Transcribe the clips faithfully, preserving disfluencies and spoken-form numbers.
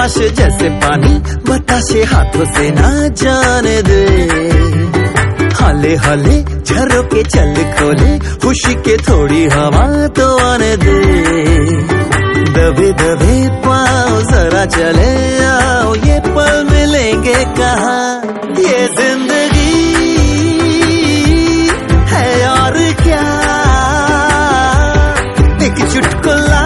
तमाशे जैसे पानी बताशे हाथों से ना जाने दे। हले हले झरोके चल खोले खुशी के थोड़ी हवा तो आने दे। दबे दबे पाँव जरा चले आओ ये पल मिलेंगे कहाँ। ये जिंदगी है और क्या एक चुटकुला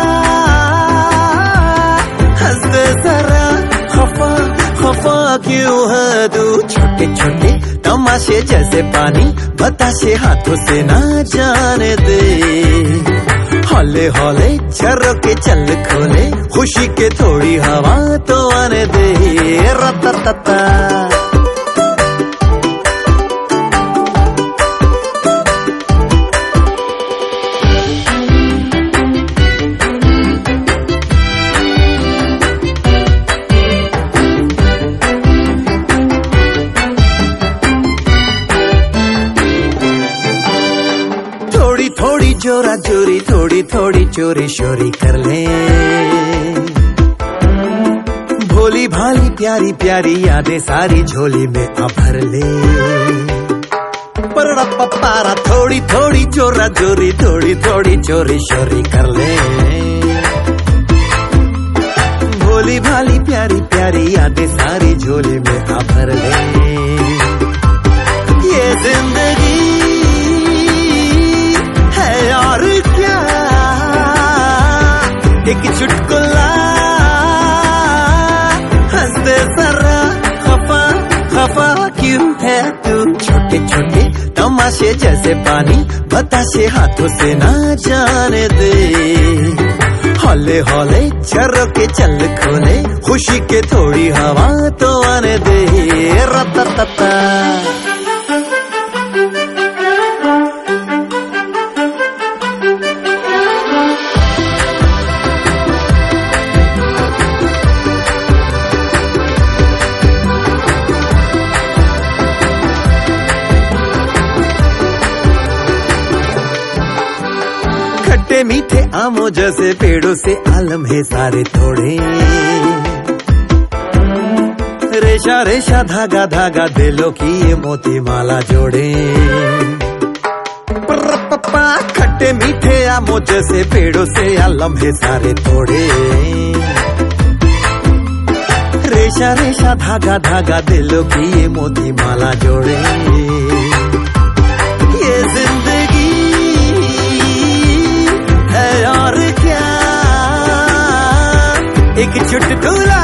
हंस दे जरा खफा खफा क्यों है तू। छोटे छोटे तमाशे जैसे पानी बताशे हाथों से ना जाने दे। हौले हौले झरोके चल खोले खुशी के थोड़ी हवा तो आने दे। रततता थोड़ी जोरा जोरी थोड़ी थोड़ी चोरी शोरी कर ले। भोली भाली प्यारी प्यारी यादें सारी झोली में आ भर ले। पर पपारा थोड़ी थोड़ी जोरा जोरी थोड़ी थोड़ी चोरी शोरी कर ले। भोली भाली प्यारी प्यारी यादें सारी झोली में आ भर ले। ये जिंदगी और क्या एक चुटकुला हंस दे जरा खफा खफा क्यों है तू। छोटे छोटे तमाशे जैसे पानी बताशे हाथों से ना जाने दे। हौले हौले झरोके चल खोले खुशी के थोड़ी हवा तो आने दे। रततता खट्टे मीठे आमों जैसे पेड़ों से आलम है सारे थोड़े। रेशा रेशा धागा धागा दिलों की ये मोती माला जोड़े। पप्पा खट्टे मीठे आमों जैसे पेड़ों से आलम है सारे थोड़े। रेशा रेशा धागा धागा दिलों की ये मोती माला जोड़े। ये जिंदगी है और क्या एक चुटकुला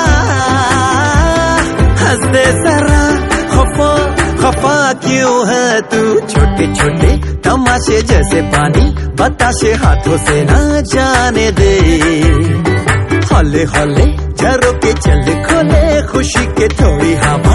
हंस दे जरा खफा खफा क्यों है तू। छोटे छोटे तमाशे जैसे पानी बताशे हाथों से ना जाने दे। हौले हौले झरोके चल खोले खुशी के थोड़ी हवा